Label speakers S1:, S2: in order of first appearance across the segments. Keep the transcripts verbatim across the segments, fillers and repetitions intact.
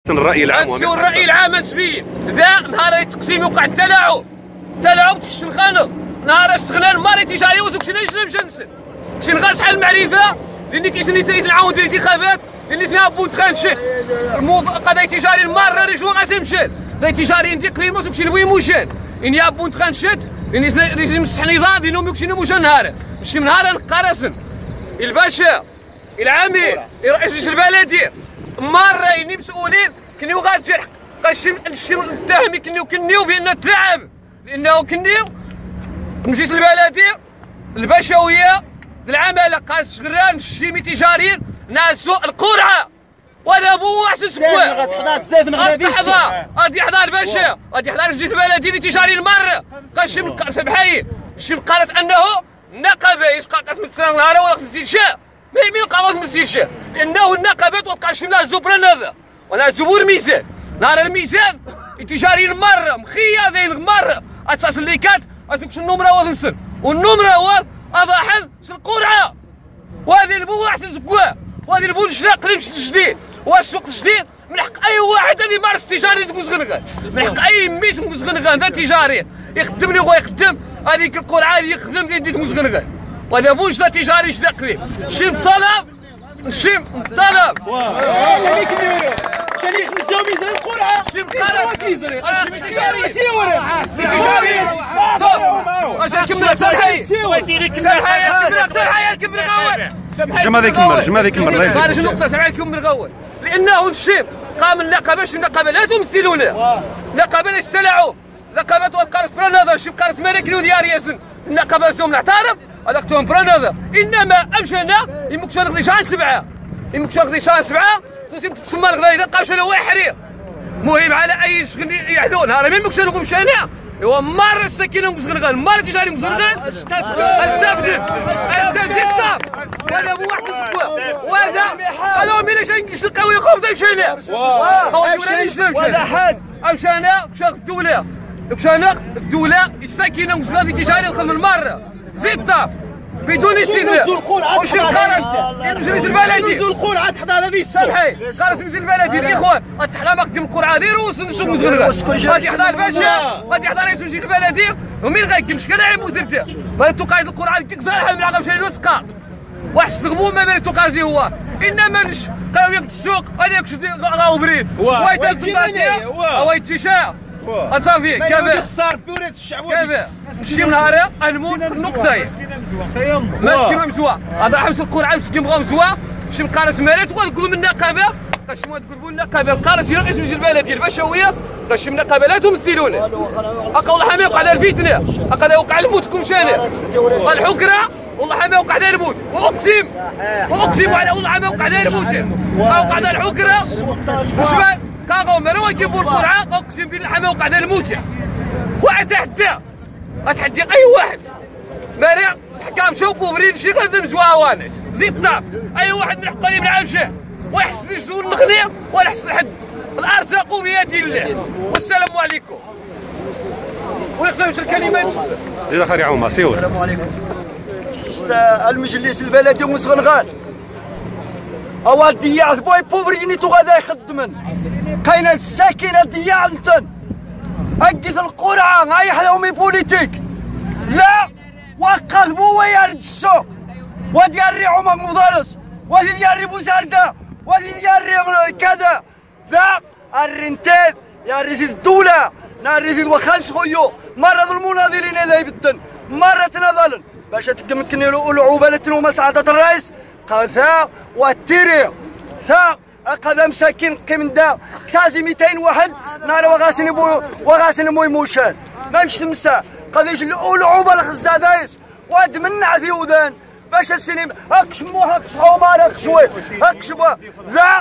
S1: الرأي العام
S2: غنسيو الرأي العام نسبيا ذا نهار التقسيم وقع التلاعب التلاعب تكشن خانه نهار استغنى الماري تجاري وزوكشنا يجنا مشى نسن كشن غير شحال المعرفة ديني كيسني تنعاون ديال الانتخابات ديني سنا بونت خانشت القضايا تجاري المارة رجوا غاسي مشات قضايا تجاري ندير قريموس وكشن وين موشان إن يا بونت خانشت ديني سنا ديني مسح نظام دينو ميكشن موشا نهار مشي نهار نقارسن الباشا العامل رئيس البلدية مرة إني مسؤولين كنيو غاتجرح قشم الشم التهمي كنيو كنيو بأنه تلعب لأنه كنيو مجلس البلدية البشوية العمالة قاس شغران الشيمي تجاريين ناسو القرعة ولا بو احسن سكوان
S3: غتحضر الزيف
S2: غادي يحضر غادي يحضر الباشا غادي يحضر مجلس البلدية تجاريين مرة قشم سبحاي الشم قالت أنه نقبة يشقى تمثل نهار ولا خمسين شهر ما يمين قامت خمسين شهر لأنه النقبات وتقاشم لها الزبران هذا ولا زبور ميزان نهار الميزان التجاريين مرة مخيا ذين مرة أساس اللي كانت أسوكش النمرة وتنسن والنمرة هو أضاحل القرعة وهذه البو أحسن سكواه وهذه البو الجديد قريب الجديد والسوق الجديد من حق أي واحد اللي يمارس التجاري تمزغنغان من حق أي ميت مزغنغان ذا تجاري يخدم لي خويا يخدم هذيك القرعة هذه يخدم ديال تمزغنغان وهذا بو جدا تجاري جدا قريب شي طلب نشم طلب
S3: اللي كنديرو شنو نساو ميزان القرعه
S2: شي مقارنه
S3: تيزري
S2: تجاري
S3: ماشي ورا
S2: تجاري اش نكمل سرحي سرحي كبر سرحي كبر غول
S1: جمع ذيك المر جمع ذيك المر
S2: خارج النقطه سرحي كبر غول لانه الشيب قام النقابه شو النقابه لا تمثلونه النقابه استلعوا نقابه وقارس براناذا شي قارس ملكي ديال ياسن النقابه زوم نعترف هذاك توم براناذا انما امشينا يمكن ناخذ شهر سبعه يمكن ناخذ شهر سبعه لازم تتسمى الغداء قاش له حرير مهم على اي شغل يعذو نهار ما يمكنش نقوم مشينا ايوا مره السكينه مزغنغان مره تجاري مزغنغان استبدل استبدل ولا بو واحد السكوه وهذا هذا مين اش نلقاو يقوم ذا مشينا وهذا حد مشينا مشى الدوله مشينا الدوله السكينه مزغنغان تجاري الخدمه مره زيد طاف بدون استثناء وش القرص مجلس البلدي
S3: نزول القرعه تحضر هذه
S2: سامحي قرص مجلس البلدي الاخوان تحضر مقدم القرعه ديروا وسنشوف مزغرغان غادي يحضر الباشا غادي يحضر رئيس مجلس البلدي ومين غيكمل شكون لاعب مدرب مالتو قائد القرعه كيكزر حال مع غمشي له سقاط واحد الغموم ما مالتو قازي هو انما قالوا ياك السوق هذاك غاو بريد وايت الزباديه وايت تيشا اصافي كيفاش
S3: خسار بوريت الشعب
S2: كيفاش نمشي من نهار نموت في النقطه ما كيما مزوا هذا حبس القرعه مسكين بغاو مزوا شي مقارس مالات وتقولوا من النقابه قاش ما تقولوا النقابه مقارس رئيس مجلس البلديه البشويه قاش من النقابه لا تمثلون اقا والله ما يوقع على الفتنه اقا لا وقع الموت كم شانه الحكره والله ما وقع على الموت واقسم واقسم على والله ما وقع على الموت وقع على الحكره شباب كاغو مالو يجيبوا القرعه اقسم بالله ما وقع على الموت واتحدى اتحدي اي واحد مارع الحكام شوفوا بريد شي غادي مزواوانس زيد طاف اي واحد من حقه يبلع مشاه ويحسن يجدوا النخليه ولا يحسن حد الارزاق بيد الله والسلام عليكم ويخصنا الكلمات
S1: زيد اخر يا عمر سيور
S4: السلام عليكم المجلس البلدي مسغنغان هو الدياع بوي بوبريني تو غادا يخدمن كاينه الساكنه دياع نتن اقف القرعه غاي حلاومي بوليتيك لا وقلبو ويارد السوق وديال عمر مدرس وديال بوزارده وديال كذا ذا الرنتين يا ريت الدوله ناري وخالص خويو مره المناضلين هذا يبدن مره تناضلن باش تمكن له العوبله ومساعده الرئيس قذا والتيري ثا قذا مساكين قيم دا كازي مئتين واحد نهار وغاسن بو وغاسن موي موشان ما مش تمسا قذا يجي العوبه الخزادايس وادمنع في وذان باش السينما هاك شمو هاك حمار هاك شوي هاك شبا لا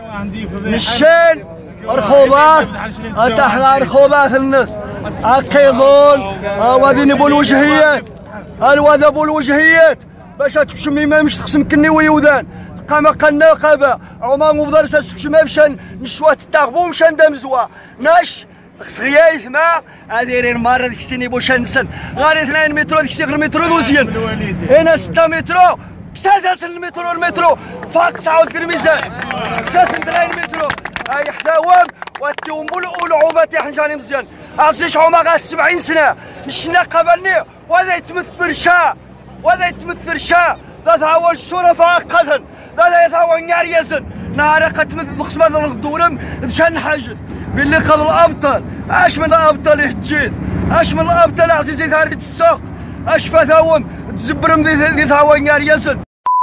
S4: نشان رخوبات تحت رخوبات الناس اكيضون وذين بو الوجهيات الوذا بو الوجهيات باش تمشي ما مش تقسم كني ويوذان قام قلنا قابا عمر مبدرس تمشي ما مشان نشوات التاغبو مشان دامزوا ناش خصغيايث ما هذه المره ديك السنه بوش نسن غير اثنين متر ديك الشيء غير متر دوزيان هنا ستة متر كسادس المترو المترو فاق تعاود في الميزان كساس اثنين متر اي حداوم واتيهم بالعوبات يا حنجاني مزيان عزيز عمر غا سبعين سنه نشنا قبلني وهذا يتمثل شا وهذا يتمثل شا ذا هو الشرفاء قدن ذا هو ناريزن نهار قتمثل مقسم هذا الدورم شان حاجز باللي قبل الابطال اش من الابطال يهجين اش من الابطال عزيزي ثاري السوق اش فثاوم تزبرم ذي ثاوى ناريزن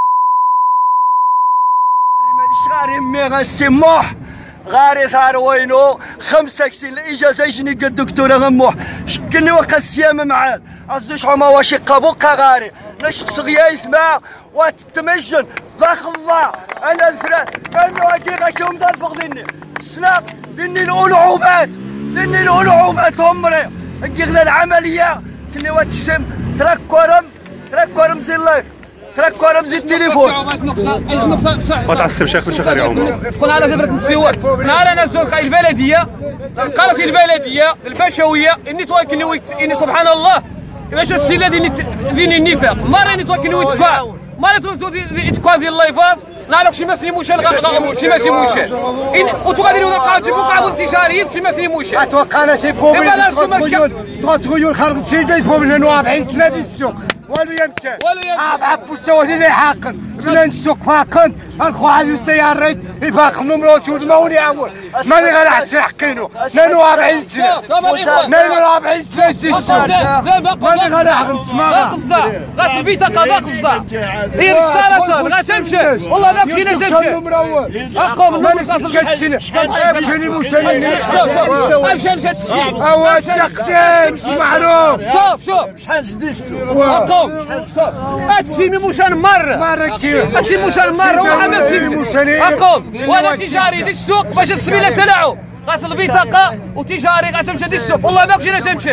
S4: غاري مي غاسموح غاري ثار وينو خمسة كسين الإجازة يجني قد دكتورة غموح شكلني وقت السيامة معاه عزيز عما واشي قابوكا غاري نشق صغيايث ما وتتمجن ذاك الله أنا الفراد كانوا هكيغا يوم دار فقدني السناق دني الألعوبات دني الألعوبات همري هكيغنا العملية كني واتسم تراك كورم تراك كورم زي اللايف تراك ورم زي التليفون.
S1: ما تعصب شيخ من شخر يا عمر.
S2: قلنا على ثبرة نسيور، نهار أنا زول البلدية، قالت البلدية البشوية إني توكلني ويت إني سبحان الله، باش السيلة ديني ديني النفاق، مرة إني توكلني ويتقع، مرة توكلني ذي اللايفات، نعرف شي مسلم موشال شي مسلم موشال، وتغادر وقعت في بقعة تجارية شي مسلم موشال.
S5: أتوقع سي بوبي ثلاث غيول خارج سيدي بوبي لأنه أربعين سنة ديال السوق. والو يمشي
S2: والو يمشي
S5: عب بوستوى ذي حاقن بلا نسوق فاقن الخو عزيز تياريت يفاق نمرو تود موني اول ماني غير حتى حقينو نانو أربعين سنه نانو أربعين سنه السوق ماني غير حق نسمع
S2: غا غا البيتا قضاء قصدا هي رسالة غا تمشي والله ما مشينا تمشي اقوم
S5: ماني كتشني امشي موسيني
S2: امشي امشي
S5: اوا تقديم معروف
S2: شوف شوف
S4: شحال زدت السوق
S2: قوم اتكفيني موشان مرة
S5: مرة كيف
S2: اتكفيني موشان مرة وحنا تكفيني قوم وانا تجاري دي السوق باش السبيلة تلعو غاسل البطاقة وتجاري غتمشي دي السوق والله ما كنتش نمشي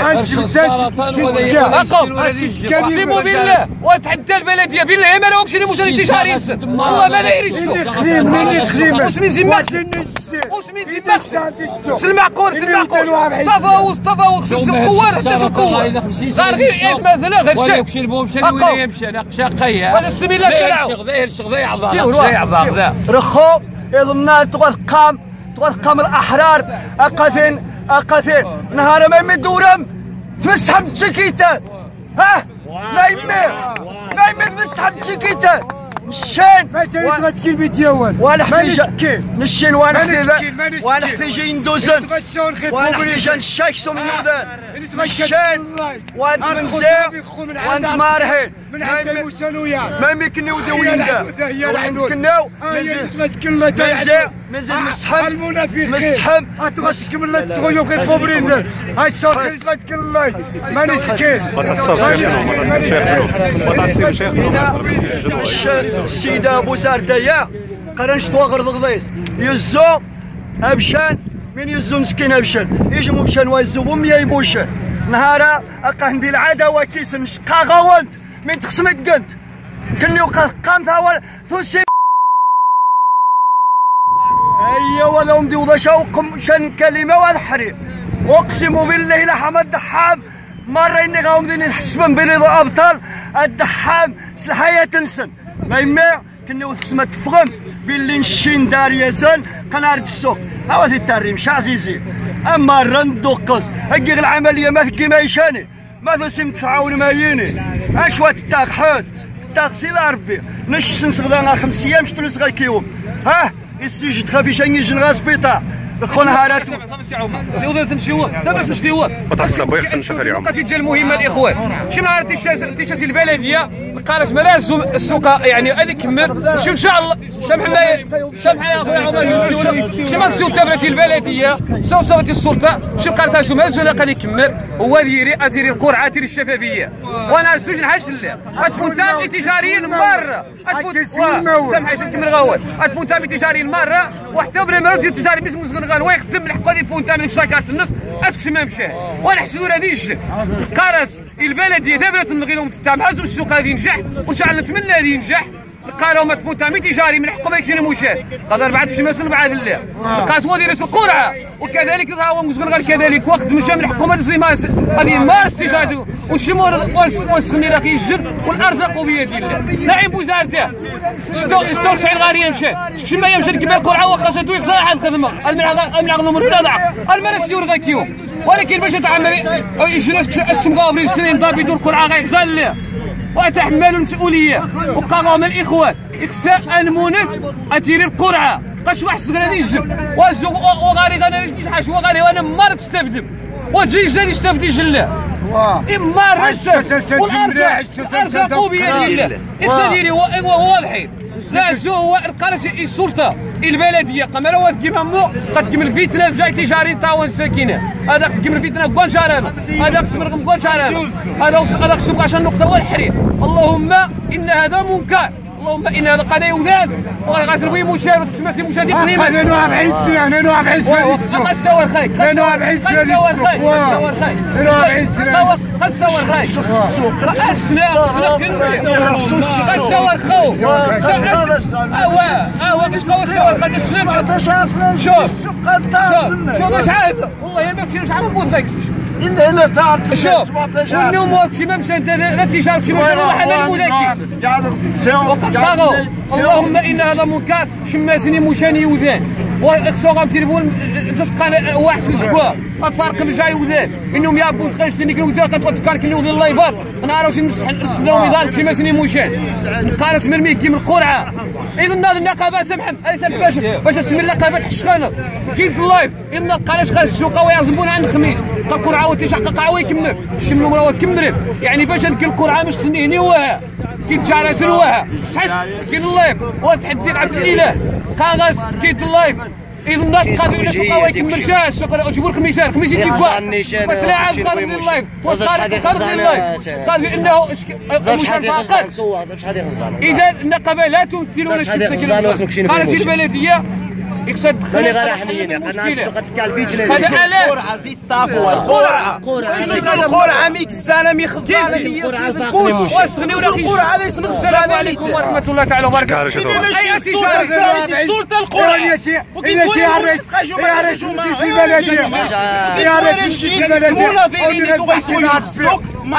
S2: قوم اقسم بالله وتحدى البلدية بالله ما نوقفش موشان تجاري والله ما داير السوق واش من زماك واش من زماك سلمعقول سلمعقول تفاوض تفاوض شوف القوة حتى شوف القوة صار غير مثلا غير الشيء
S3: يمشي البوم مشى ولا يمشي انا شاقيه
S2: ولا السبيله كلعو
S3: شغذا شغذا عضله عضله
S4: رخو يظن تغثقام تغثقام الأحرار أقثن أقثن نهار ما يمي دورم تمسحم تشكيتان ها ما يمي ما يمي تمسحم تشكيتان نشان
S5: ما تغات كلمة ديال
S4: ولا حتيجة نشين وانا حتيجة وانا حتيجة يندوزن وانا حتيجة نشاكسو من يودان نشان وانت منزيع وانت مارحين ما يمكن يودي ويندا كناو منزيع منزل مسحم مسحم
S5: أتغسكم الله تغيو كي بوبرين هاي الشرق يتغسكم الله ما نسكيش
S1: ما تعصبش يا عمر ما تعصبش يا عمر
S4: السيدة أبو ساردية قرنش تواغر ضغضيس يزو أبشان من يزو مسكين أبشان يجمو بشان ويزو أمي يبوشان نهارا أقا هندي العادة وكيس نشقا غوانت من تقسمك قنت كني وقا قامت هوا ثوسي أيا ولا أمدي وضا شوقم شان كلمة والحريم أقسم بالله لحمد دحام مرة إني غاومدي نحسبن بلي أبطال الدحام سلحية تنسن ما يميع كني وثسمة تفغم باللي نشين دار ياسن قنارة السوق هوا ذي التريم شا عزيزي أما الرندو قص هكي العملية ما ثقي ما يشاني ما ثسم تفعون ما ييني أشوى تتاق حوت تتاق سيدة ربي نش نسغدانا خمس أيام شتو نسغا كيوم ها السيجي تخافي شان يجي نغا سبيطار خونا هارات
S2: سي عمر سي وذا نشيوه دابا نشيوه
S1: ما تعصب يا شخر يا عمر
S2: النقطة الجا المهمة الإخوان شنو نهار تيشاسي البلدية قالت ملاز السوق يعني غادي يكمل شوف إن شاء الله سامح معايا سامح يا خويا عمر شنو السوق تبعتي البلدية سو صوتي السلطة شنو قالت لها ملاز ولا غادي يكمل هو ديري اديري القرعة ديري الشفافية وانا زوج نحاش لله غتكون تابعي تجاريا مرة سامح نكمل غوال غتكون تابعي تجاريا مرة وحتى بلا مرة ديال التجاري مش مسغن ويخدم الحق هذه بونتا من شاكارت النص اسكش ما مشى وانا حسدوا هذه الجن قارس البلديه دابا تنغي لهم تاع معازم السوق هذه ينجح وان شاء الله نتمنى هذه ينجح قالوا ما تموت مي تجاري من حقهم يكسر موشان قدر بعد شي مثل بعد الله قاس ودي رئيس القرعه وكذلك هو مسكن غير كذلك وقت مشى من حقهم زي ما هذه مارس تجارته والشمور وسخني راه كيجر والارزاق بيد الله نعيم بوزارته ستو تسعين غاريه مشى شما يمشي كما القرعه وخاصته يخسر واحد الخدمه الملعب الملعب نمر ولا ضعف المرسيور غاكيوم ولكن باش تعمل يجلس تمغابرين سنين ضابط القرعه غيغزال له وتحمل المسؤوليه وقاموا من الاخوان اقساء المونث اتيري القرعه قاش واحد صغير يجلب وغاري غادي حاش وغاري وانا مار تستفدم وتجي جلال يستفد يجله اما الرشد والارزاق الارزاق بيد الله اقسا ديري هو واضحين لا زو هو القرص السلطه البلديه قمروات كيما مو قد كمل فيتنا جاي تجاري طاون ساكنه هذاك كمل فيتنا كون شارانه هذاك سمرغم كون شارانه هذا هذاك سبعة نقطه والحريق اللهم ان هذا منكر اللهم ان هذا قضايا يوذاد وغاسل بيه مشاهد تسمى مشاهدين قليلا
S5: انا أربعين سنه انا أربعين سنه
S2: قد سوى الخير
S5: انا أربعين سنه
S2: قد سوى الخير قد سوى الخير
S5: انا أربعين سنه
S2: قد سوى الخير راس سنه قد سوى الخوف اوا اوا كاش قوى سوى الخير شوف شوف شوف اش عاد والله يا ماكشي شحال من بوذاكيش
S4: الا الا تعرف
S2: شوف والنوم كيما مشى لا تجاره كيما مشى والله حنا المذاكير وقد طغوا اللهم ان هذا منكر شماسني مشاني يوذان واقصوا غام تليفون تسقى واحد سكوا الفرق من جاي وذان انهم يابون تخرج تنيك الوذان كتفكر كني وذان اللايفات انا عارف نرسلوا ميدان شماسني مشان قالت من ميكي من القرعه اذا هذه النقابات سمحت باش باش تسمي النقابات حشخانه كيف اللايف ان قالت قال السوق ويعزمون عند الخميس القرعه وتيشقق عاوي يكمل شملوا مراوات كملت يعني باش هذيك القرعه باش تنهني وها كي تجارة سلوها شحال كاين اللايف وتحدي عبد الاله قاغاس كاين اللايف اذا الناس قالوا الى سوق ما يكملش السوق جيبوا الخميسات الخميس يتيكوا تلاعب قال في اللايف وقال قال في اللايف قال بانه مشاركه اذا النقابه لا تمثلون الشيء ساكن قالت في البلديه يقصد
S6: خلي غير حنينه قلنا السوق تكالفيت
S2: هذا علاش
S6: القرعه زيد طافوا القرعه القرعه ميك السلام يخضع لي الكوش
S2: واسغني ولا
S6: القرعه هذا يسمى
S2: السلام عليكم ورحمه الله تعالى وبركاته
S6: اي تجاره السلطه القرعه
S5: وكي تقول يا رئيس البلديه يا رئيس البلديه
S6: المناضلين اللي تغيسوا السوق ما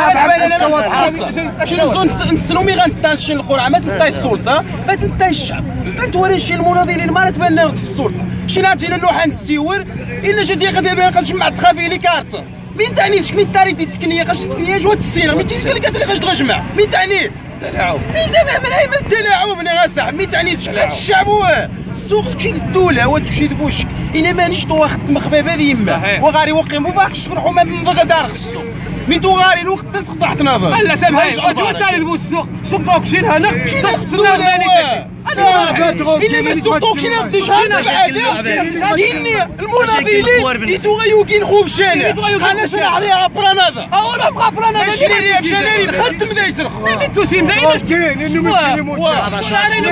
S6: عرفنا شنو نسلومي غنتاشي القرعه ما تنتهي السلطه ما تنتهي الشعب غنتوري شي المناضلين ما نتبان لهم في السلطه شي ناتينا اللوحه نسيور الا جات غادي بها غنجمع تخافيلي كارت مين تعني شكون تاري دي التقنيه غاش التقنيه جوات السينما مين تيقول لك غاش تغجمع مين تعني
S2: تلاعب
S6: مين تبع من هاي من التلاعب انا غاسع مين تعني شحال الشعب هو السوق تشي الدوله وتشي بوشك الا مانيش تو خدمه خبابه يما وغاري وقي مو باغيش نروحوا من غدار السوق ميتو غاري الوقت تسقط نظر
S2: لا سامحني اجوا تاع السوق سوق توكسين هنا تسقط ذلك
S6: الا ما سوق توكسين غادي شحال بعدا المناضلين يتو غيوكين خوب شانه انا شرا عليها برانادا
S2: او راه بقى برانادا
S6: ماشي لي بشاني نخدم ذا يسرخ
S2: ميتو سين دايما
S5: كاين انه مسلم
S2: علينا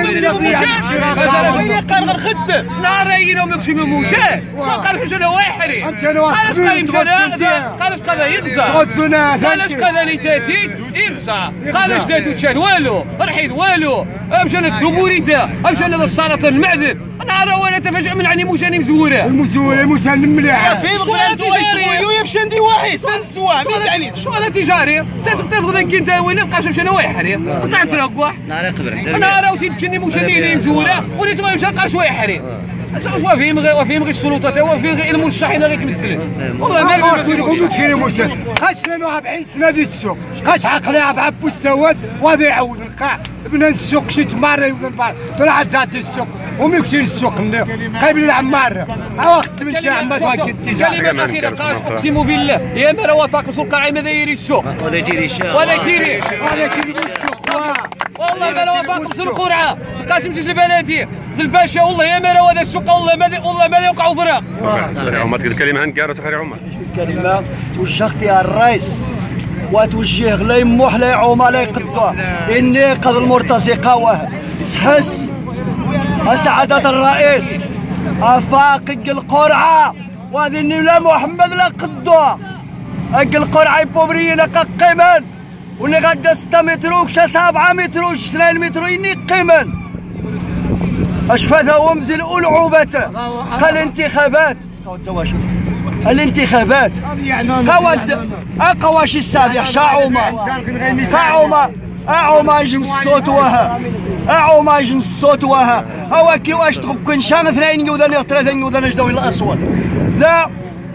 S2: من
S6: قال غنخدم
S2: نهار راينا وماكشي من موشاه ما قالش انا واحد قالش قال يمشي قالش قال يغزى قالش قال لي تاتيت يغزى قالش داتو تشاد والو رحيد والو مشى للدبوريده مشى للسرطان المعدن انا راه وانا تفاجئ من عني موشاني مزوره
S5: المزوره موشان مليحه
S6: فين بغيت تغيروا يا مشى ندي واحد تنسوا مين تعني
S2: شو هذا تجاري تسق تاخذ كنت وين نلقاش مشى انا واحد وطلع ترقح انا راه سيد كني موشاني مزوره وليت مشى لقى شويه حريق وفيهم غير وفيهم غير السلطات وفيهم غير المرشحين غير كيمثلوا والله ما
S5: يقولوا شي موشان قاش لنا أربعين سنه ديال السوق قاش عقلها بعب مستوى وهذا يعاود القاع بنا السوق شي تماره يوزن بار طلع ذات السوق وميمشي للسوق قبل العمار وقت من شي عمار واكد
S2: كلمه اخيره قاش اقسم بالله يا ما راه وافق سوق القاع ما داير السوق
S6: ولا يجري الشارع
S2: ولا يجري
S5: ولا يجري السوق
S2: والله ما راه وافق سوق القرعه القاسم جوج البلديه ذي الباشا والله يا ما راه هذا السوق والله ما والله ما يوقعوا فراغ
S1: خير عمر تقول كلمه هان كاع خير عمر
S4: كلمه توجهتها الرئيس وتوجه لا يموح لا يعوم لا يقطع اني قد المرتزقه واه سحس سعادة الرئيس افاقق القرعه وهذه لا محمد لا قدوه اق القرعه بوبرينا ققمن واللي غدا ستة متر وكشا سبعة متر وش اثنين متر يني قيمن اش فاذا ومزل العوبات قال الانتخابات الانتخابات قواد اقواش السابح شاعوما شاعوما اعوما جن الصوت وها اعوما جن الصوت وها هو كي واش تكون شان اثنين يوذن ثلاثه يوذن جدول الاصوات لا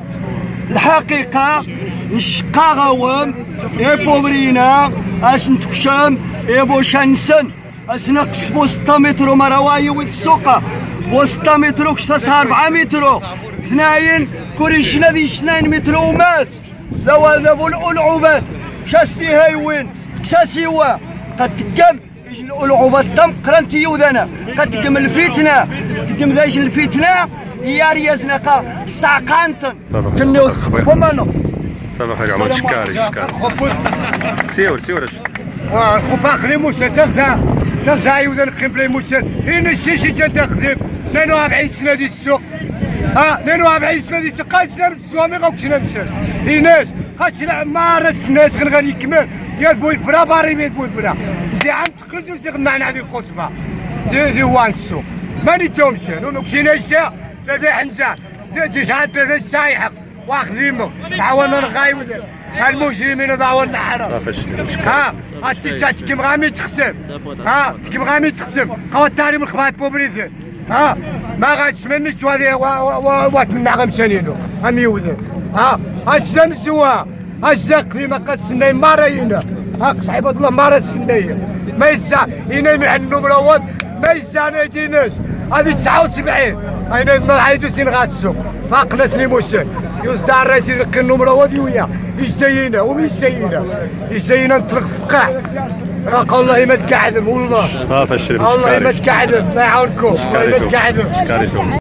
S4: الحقيقه نشقا غوام يا بوبرينا اسن تكشام يا بو شانسن اسنا قصبو ستة متر ومرواي والسوقه و ستة متر وكشتا أربعة متر اثنين كوريشنا ذي اثنين متر وماس ذو ذو العوبات شاستي هاي وين كساسي وا قد تقم يجي العوبات تم قرنتي يوذنا قد تقم الفتنه تقم ذاش الفتنه يا ريازنا قا ساقانتن كنو فمانو
S1: صافي حاجه عملت شكاري شكاري سيور سيور
S5: اه خو باقري موسى تغزا تغزا يوذن قبلي موسى هنا الشيشي جا تخدم اثنين وأربعين سنه ديال السوق ها اثنين وأربعين سنه ديال السوق قايسنا بالسوامي غوكشنا مشى ايناس خاطر ما راس الناس غنغادي يكمل يا بوي الفرا باري ميت بوي الفرا زي عم تقلدو زي غنعنا هذه القصبه دي دي وان السوق ماني تومشي نو كشينا جا ثلاثه حنزه زي شحال ثلاثه سايحق واخذينو تعاوننا نغايب المجرمين ضاعوا النحر ها هاتي تكيم غامي تخسم ها تكيم غامي تخسم قوات التعليم الخبات بوبريزي ها ما غاديش منش هذه وات من نعم سنينو هم يوذن ها اجزا مسوا اجزا قيمه قد سنين مارينا ها صعيبه الله مارا السنيه ما يسع ينام على النمرود ما يسع نايتيناش هذه تسعة وسبعين اين يضل حيدو سين غاسو فاقنا سني موشن يصدع الرئيس يزق النمرود وياه يجتينا ومش جاينا يجتينا نطلق فقاع راك والله ما تكعدم والله
S1: صافي الشريف
S5: والله ما تكعدم الله يعاونكم والله ما تكعدم